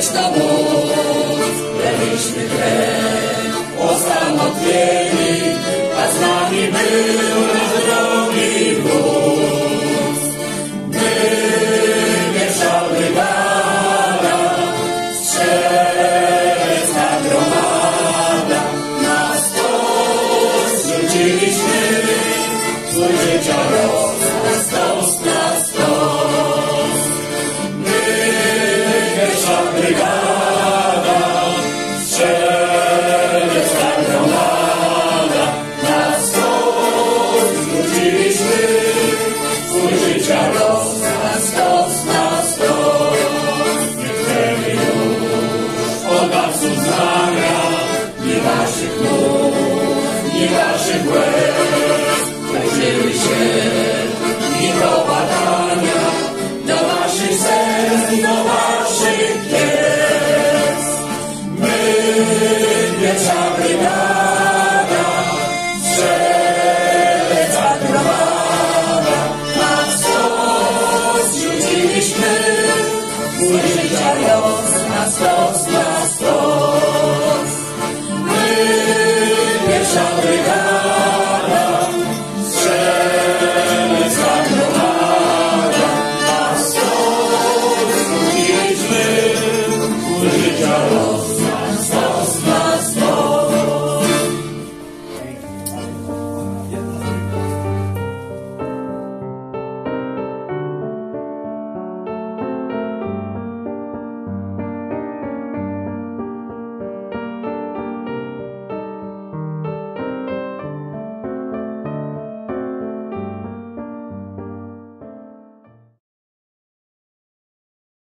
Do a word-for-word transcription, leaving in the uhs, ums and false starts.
Lecz to móc, leliśmy krew, osamotnieni, a z nami był nasz drogi wódz. My, pierwsza brygada, strzelecka gromada, na stos rzuciliśmy, swój życia los, na stos, na stos. My, pierwsza brygada, strzelecka gromada, na stos rzuciliśmy, swój życia los, na stos, na stos. Nie chcemy już od was uznania, ni waszych nóg, ni waszych łez. Uczyły się i do badania, do waszych serc, do waszych pies. My, pierwsza brygada, strzelecka gromada, na stos rzuciliśmy, swój życia los, na stos, na stos. My, pierwsza brygada,